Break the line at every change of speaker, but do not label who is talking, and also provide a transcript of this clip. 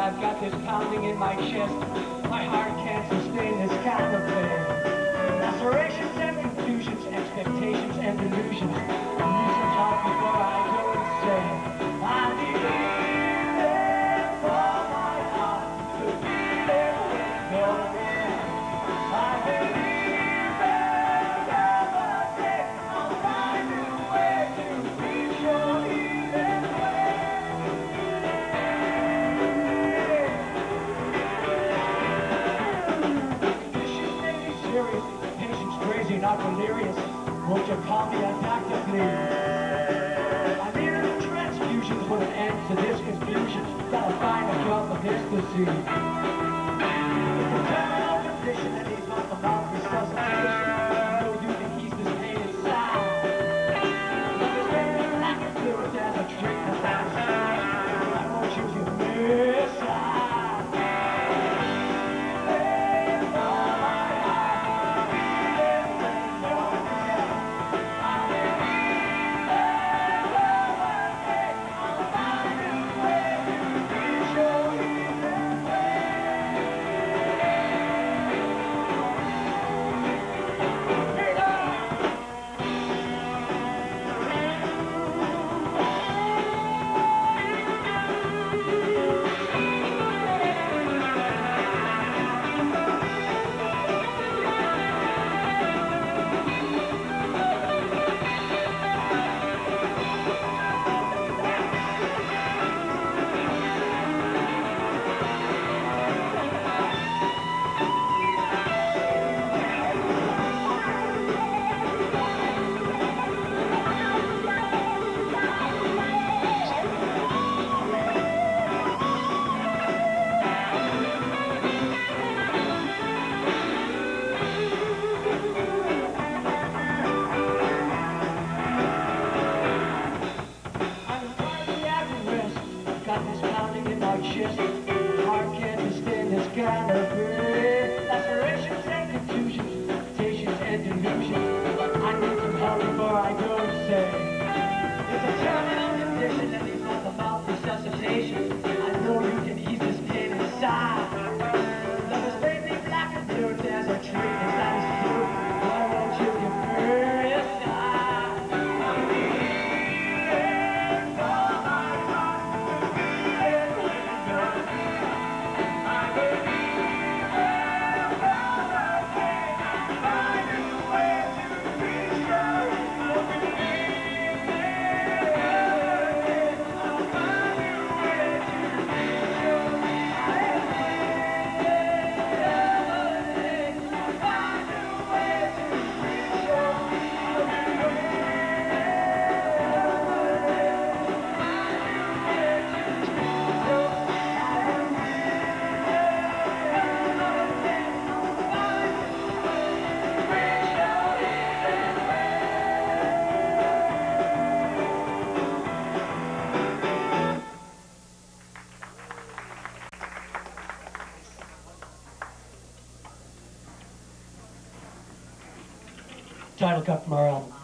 I've got this pounding in my chest. My heart can't sustain this kind of pain. Lacerations and confusions, expectations and delusions. I need some help before I go insane. I need it for my heart to beat it with no end. I believe every day I'll find a way to reach your healing way. Serious, patience crazy, not delirious. Won't you call me a doctor, please? I need a transfusion to put an end to this confusion. Gotta find a cure for this disease. It's a terminal condition that needs not the mouth resuscitation. I know you can ease this pain inside. Love is baby like a fluid as a treatment that is free. I won't you to miss out. Got this pounding in my chest. Heart can't sustain this kind of pain. Lacerations and confusions, temptations and delusions. I need some help before I go insane. It's a terminal condition that needs not the mouth resuscitation. I know you can ease this pain inside. Love is baby black and blue. There's a treatment that is true. Why won't you give me a sign? Title cut from our album.